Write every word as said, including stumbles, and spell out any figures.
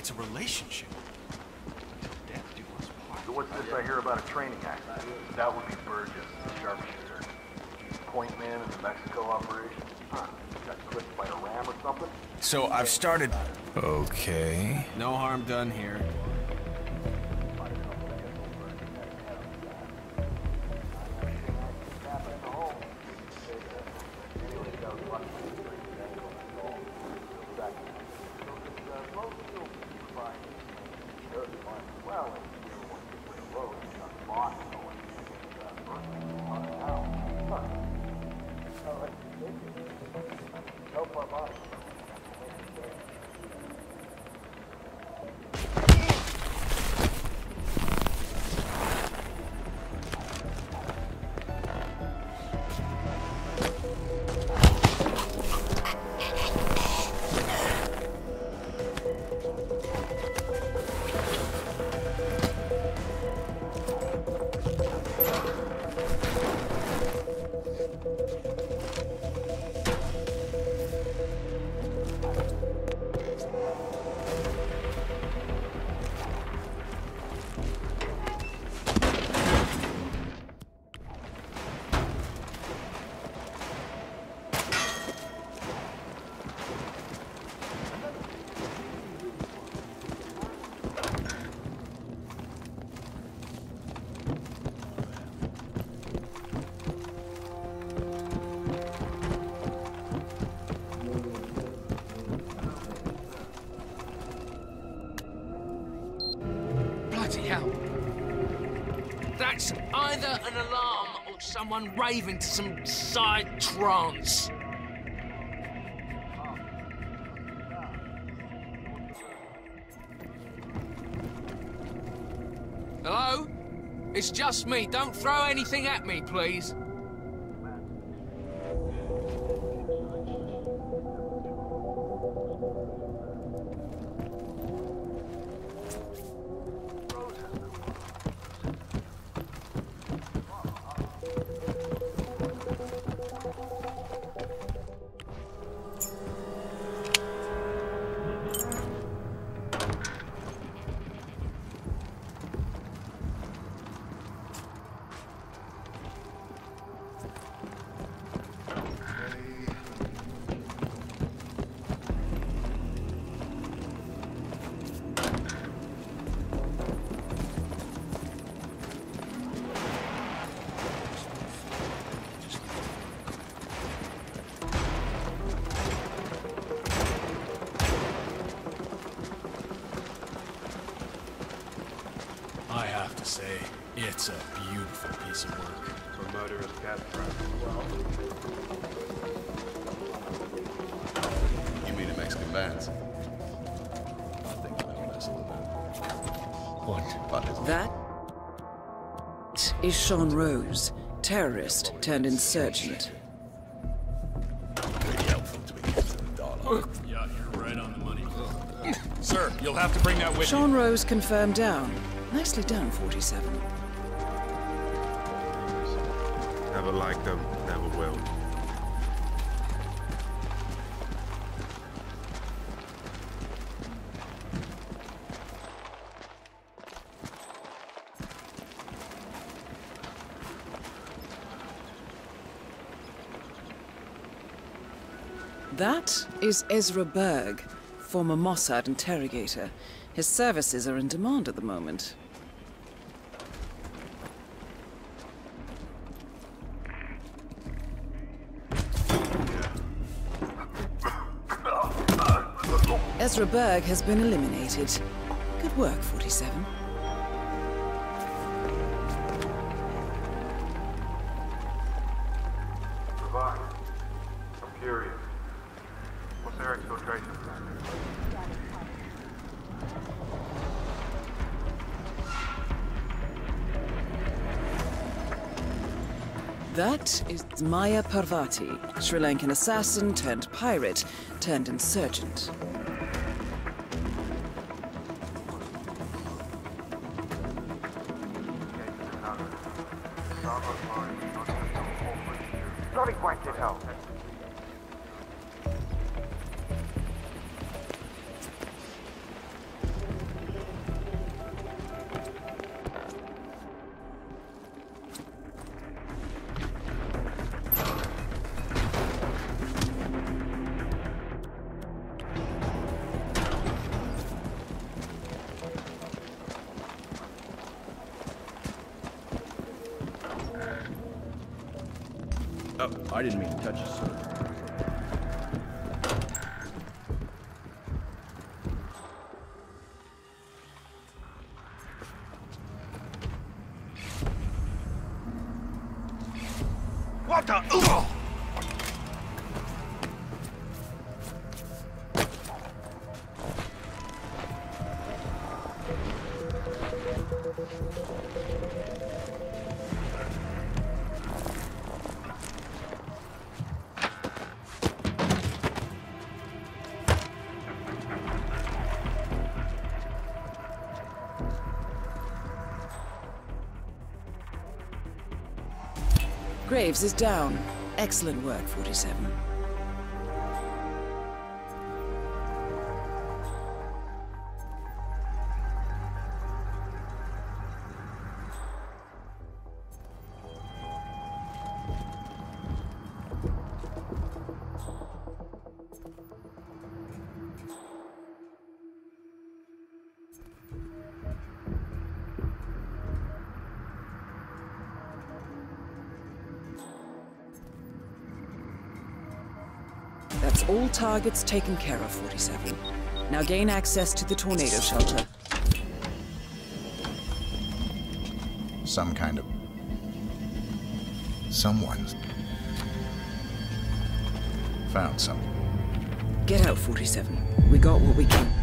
It's a relationship. Death do us part. So what's this I hear about a training accident? That would be Burgess, the sharpshooter. Point man in the Mexico operation. Huh. Got clipped by a ram or something? So I've started... Okay. No harm done here. That's either an alarm or someone raving to some side trance. Hello? It's just me. Don't throw anything at me, please. I have to say, it's a beautiful piece of work. For murderous cat trap as well. You mean the Mexican bands? I think I know messing with them. What? That is Sean Rose, terrorist turned insurgent. Pretty helpful to be getting to the dollar. Yeah, you're right on the money. Sir, you'll have to bring that with Sean you. Rose confirmed down. Nicely done, forty-seven. Never liked them, never will. That is Ezra Berg, former Mossad interrogator. His services are in demand at the moment. Ezra Berg has been eliminated. Good work, forty-seven. Provide. I'm curious. What's their exfiltration plan? That is Maya Parvati, Sri Lankan assassin turned pirate turned insurgent. Bloody blanket hell. Oh, I didn't mean to touch you, sir. What the? Ugh! Graves is down. Excellent work, forty-seven. That's all targets taken care of, forty-seven. Now gain access to the tornado shelter. Some kind of... Someone's... found something. Get out, forty-seven. We got what we can.